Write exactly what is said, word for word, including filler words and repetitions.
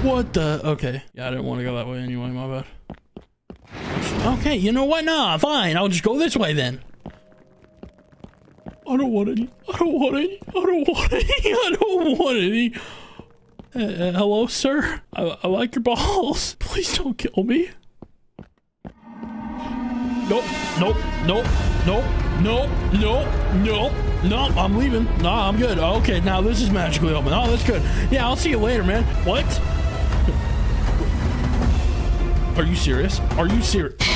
What the? Okay. Yeah, I didn't want to go that way anyway. My bad. Okay, you know what? Nah, fine. I'll just go this way then. I don't want any. I don't want any. I don't want any. I don't want any. Uh, uh, hello, sir. I, I like your balls. Please don't kill me. Nope. Nope. Nope. Nope. Nope. Nope. Nope. Nope. I'm leaving. Nah, I'm good. Okay, now this is magically open. Oh, that's good. Yeah, I'll see you later, man. What? Are you serious? Are you serious?